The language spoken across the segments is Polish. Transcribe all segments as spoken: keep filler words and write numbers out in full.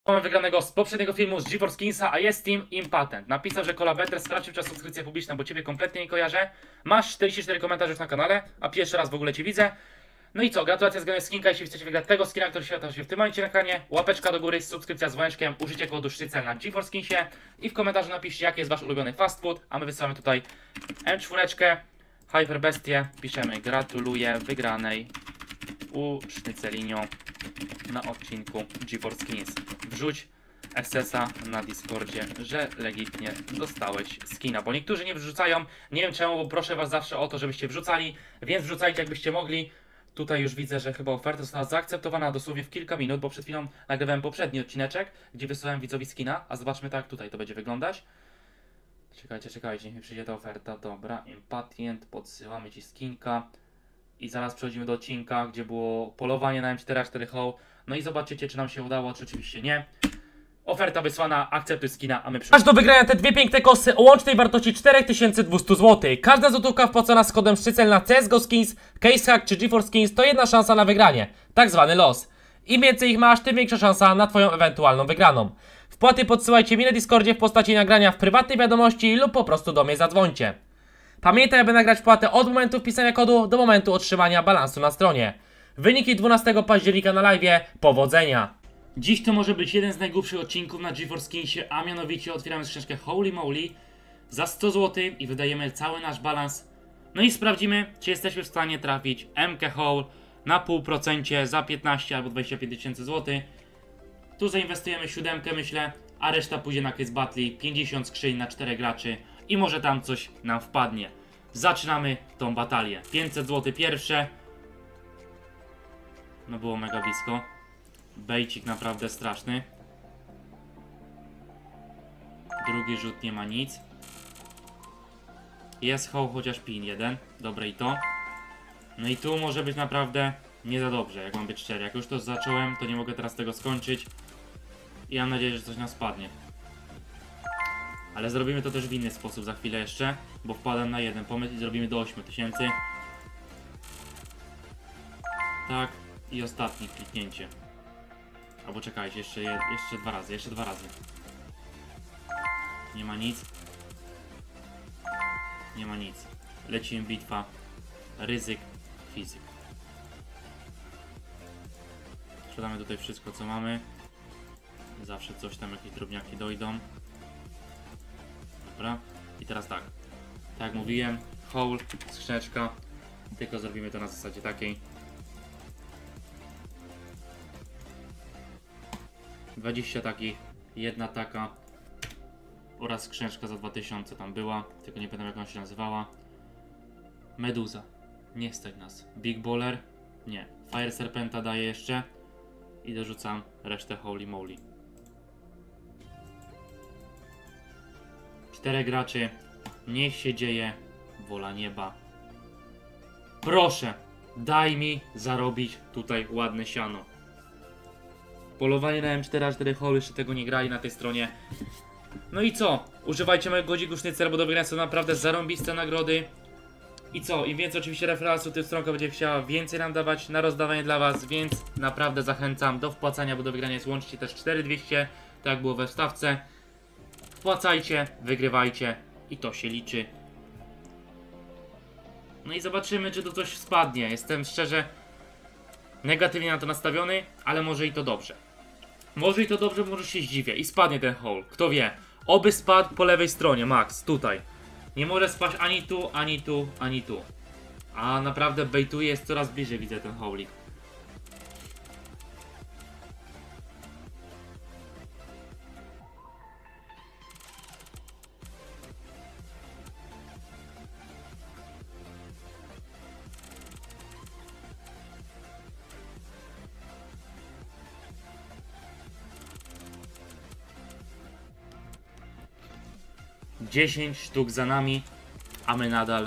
Mamy wygranego z poprzedniego filmu z GeForce Kinsa, a jest Team Impatent. Napisał, że Cola Better sprawdził czas subskrypcję publiczną, bo ciebie kompletnie nie kojarzę. Masz czterdzieści cztery komentarze już na kanale, a pierwszy raz w ogóle cię widzę. No i co, gratulacje z grania skinka, jeśli chcecie wygrać tego skina, który świata się w tym momencie na ekranie. Łapeczka do góry, subskrypcja z dzwoneczkiem, użycie kodu sztycel na GeForce Kinsie i w komentarzu napiszcie, jaki jest wasz ulubiony fast food, a my wysyłamy tutaj M cztery, Hyper Bestie, piszemy gratuluję wygranej u Sznycelinio na odcinku GeForce Kins. Wrzuć S S a na Discordzie, że legitnie dostałeś skina, bo niektórzy nie wrzucają, nie wiem czemu, bo proszę was zawsze o to, żebyście wrzucali, więc wrzucajcie jakbyście mogli. Tutaj już widzę, że chyba oferta została zaakceptowana dosłownie w kilka minut, bo przed chwilą nagrywałem poprzedni odcineczek, gdzie wysyłałem widzowi skina, a zobaczmy tak tutaj to będzie wyglądać. Czekajcie, czekajcie, niech mi przyjdzie ta oferta. Dobra, Impatent, podsyłamy ci skinka. I zaraz przechodzimy do odcinka, gdzie było polowanie na M cztery A cztery H. No i zobaczycie, czy nam się udało, czy oczywiście nie. Oferta wysłana, akceptuj skina, a my Masz do wygrania te dwie piękne kosy o łącznej wartości cztery tysiące dwieście złotych. Każda złotówka wpłacona z kodem sztycel na C S G O Skins, Casehack czy GeForce Skins to jedna szansa na wygranie, tak zwany los. Im więcej ich masz, tym większa szansa na twoją ewentualną wygraną. Wpłaty podsyłajcie mi na Discordzie w postaci nagrania w prywatnej wiadomości lub po prostu do mnie zadzwońcie. Pamiętaj, aby nagrać wpłatę od momentu wpisania kodu do momentu otrzymania balansu na stronie. Wyniki dwunastego października na live'ie. Powodzenia! Dziś to może być jeden z najgłupszych odcinków na GeForce Kinsie, a mianowicie otwieramy skrzynkę Holy Moly za sto złotych i wydajemy cały nasz balans. No i sprawdzimy, czy jesteśmy w stanie trafić M K Hole na pół procencie za piętnaście albo dwadzieścia pięć tysięcy złotych. Tu zainwestujemy siódemkę, myślę, a reszta pójdzie na Case Battle, pięćdziesiąt skrzyń na czterech graczy i może tam coś nam wpadnie. Zaczynamy tą batalię. pięćset złotych pierwsze. No było mega blisko. Bejcik naprawdę straszny. Drugi rzut nie ma nic. Jest hoł, chociaż pin jeden. Dobre i to. No i tu może być naprawdę nie za dobrze, jak mam być szczery. Jak już to zacząłem, to nie mogę teraz tego skończyć. I mam nadzieję, że coś nam spadnie. Ale zrobimy to też w inny sposób za chwilę jeszcze, bo wpadam na jeden pomysł i zrobimy do ośmiu tysięcy. Tak, i ostatnie kliknięcie. Albo czekajcie, jeszcze, je, jeszcze dwa razy, jeszcze dwa razy. Nie ma nic. Nie ma nic. Lecimy bitwa. Ryzyk, fizyk. Sprzedamy tutaj wszystko, co mamy. Zawsze coś tam, jakieś drobniaki dojdą. Dobra. I teraz tak. Tak jak mówiłem, hole, skrzyneczka. Tylko zrobimy to na zasadzie takiej. dwadzieścia takich, jedna taka oraz skrzyneczka za dwa tysiące tam była, tylko nie pamiętam jak ona się nazywała. Meduza, nie stać nas. Big Baller, nie. Fire Serpenta daję jeszcze i dorzucam resztę Holy Moly. Czterech graczy, niech się dzieje, wola nieba. Proszę, daj mi zarobić tutaj ładne siano. Polowanie na M cztery A cztery H, jeszcze tego nie grali na tej stronie. No i co? Używajcie mojego kodziku sznycel, bo do wygrania są naprawdę zarąbiste nagrody. I co? Im więcej oczywiście referensu, tym stronka będzie chciała więcej nam dawać na rozdawanie dla was, więc naprawdę zachęcam do wpłacania, bo do wygrania jest łącznie też cztery tysiące dwieście, tak jak było we wstawce. Wpłacajcie, wygrywajcie i to się liczy. No i zobaczymy, czy to coś spadnie. Jestem szczerze negatywnie na to nastawiony, ale może i to dobrze. Może i to dobrze, może się zdziwię i spadnie ten hole. Kto wie? Oby spadł po lewej stronie, max, tutaj. Nie może spaść ani tu, ani tu, ani tu. A naprawdę bejtuje, jest coraz bliżej, widzę ten holik. dziesięć sztuk za nami, a my nadal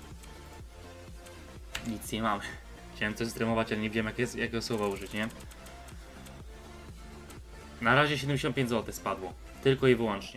nic nie mamy. Chciałem coś streamować, ale nie wiem jak jest, jakiego słowa użyć, nie? Na razie siedemdziesiąt pięć złotych spadło. Tylko i wyłącznie.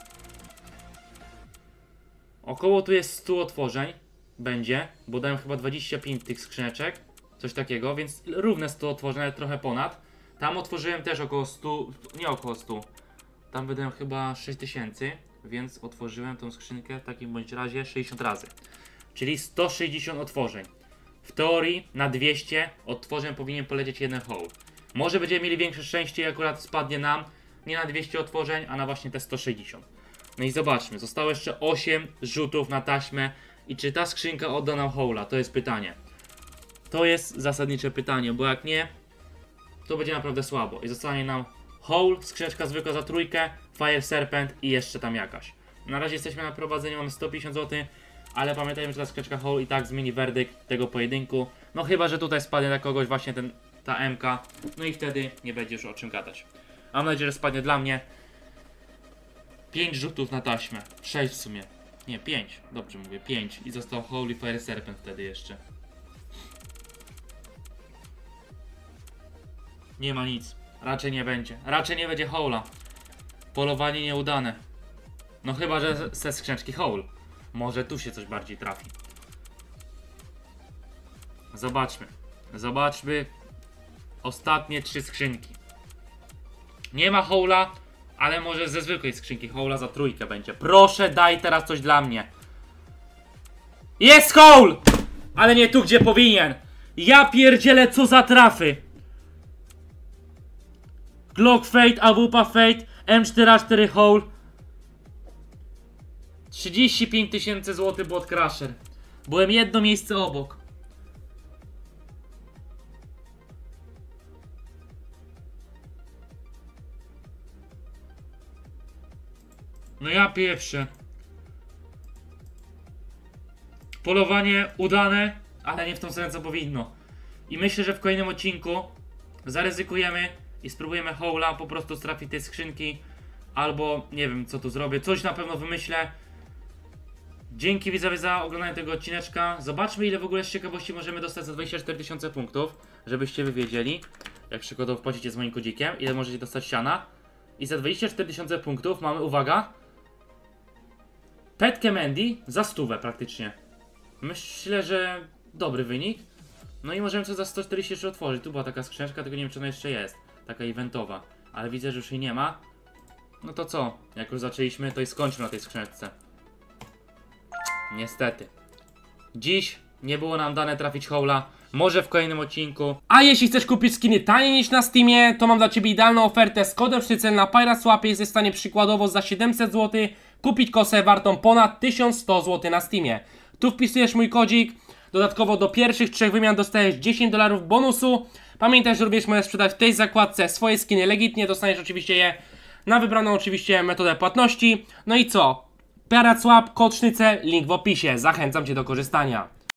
Około tu jest sto otworzeń. Będzie, bo dałem chyba dwadzieścia pięć tych skrzyneczek. Coś takiego, więc równe sto otworzeń, ale trochę ponad. Tam otworzyłem też około stu, nie około stu. Tam wydałem chyba sześć tysięcy, więc otworzyłem tą skrzynkę w takim bądź razie sześćdziesiąt razy. Czyli sto sześćdziesiąt otworzeń. W teorii na dwieście otworzeń powinien polecieć jeden hole. Może będziemy mieli większe szczęście i akurat spadnie nam nie na dwieście otworzeń, a na właśnie te sto sześćdziesiąt. No i zobaczmy, zostało jeszcze osiem rzutów na taśmę. I czy ta skrzynka odda nam hole'a? To jest pytanie. To jest zasadnicze pytanie, bo jak nie, to będzie naprawdę słabo. I zostanie nam hole, skrzyneczka zwykła za trójkę, Fire Serpent i jeszcze tam jakaś. Na razie jesteśmy na prowadzeniu, mamy sto pięćdziesiąt złotych, ale pamiętajmy, że ta skrzyneczka hole i tak zmieni werdykt tego pojedynku. No chyba, że tutaj spadnie dla kogoś właśnie ten, ta M K, no i wtedy nie będzie już o czym gadać. Mam nadzieję, że spadnie dla mnie. pięć rzutów na taśmę, sześć w sumie. Nie, pięć, dobrze mówię, pięć. I został Holy Fire Serpent wtedy jeszcze. Nie ma nic. Raczej nie będzie. Raczej nie będzie hola. Polowanie nieudane. No chyba, że ze skrzyneczki hole. Może tu się coś bardziej trafi. Zobaczmy. Zobaczmy. Ostatnie trzy skrzynki. Nie ma hola, ale może ze zwykłej skrzynki hola za trójkę będzie. Proszę, daj teraz coś dla mnie. Jest hole! Ale nie tu, gdzie powinien. Ja pierdzielę, co za trafy. Glock Fate, A W P Fate, M cztery A cztery hole. trzydzieści pięć tysięcy złotych Bot Crusher. Byłem jedno miejsce obok. No ja pieprzę. Polowanie udane, ale nie w tą stronę, co powinno. I myślę, że w kolejnym odcinku zaryzykujemy i spróbujemy hole'a po prostu trafić tej skrzynki. Albo nie wiem, co tu zrobię. Coś na pewno wymyślę. Dzięki widzowie za oglądanie tego odcineczka. Zobaczmy, ile w ogóle z ciekawości możemy dostać za dwadzieścia cztery tysiące punktów. Żebyście wy wiedzieli, jak przykładowo wpłacicie z moim kodzikiem, ile możecie dostać siana. I za dwadzieścia cztery tysiące punktów mamy, uwaga, Petkę Mandy za stówę praktycznie. Myślę, że dobry wynik. No i możemy coś za sto czterdzieści trzy otworzyć. Tu była taka skrzyneczka, tylko nie wiem, czy ona jeszcze jest. Taka eventowa. Ale widzę, że już jej nie ma. No to co? Jak już zaczęliśmy, to i skończmy na tej skrzyneczce. Niestety. Dziś nie było nam dane trafić hole'a. Może w kolejnym odcinku. A jeśli chcesz kupić skiny taniej niż na Steamie, to mam dla Ciebie idealną ofertę. Z kodem Sztycel na Pirate jesteś w stanie przykładowo za siedemset złotych kupić kosę wartą ponad tysiąc sto złotych na Steamie. Tu wpisujesz mój kodzik. Dodatkowo do pierwszych trzech wymian dostajesz dziesięć dolarów bonusu. Pamiętaj, że również możesz sprzedać w tej zakładce swoje skiny legitnie. Dostaniesz oczywiście je na wybraną oczywiście metodę płatności. No i co? Pirate Swap, kod Sztycel, link w opisie. Zachęcam Cię do korzystania.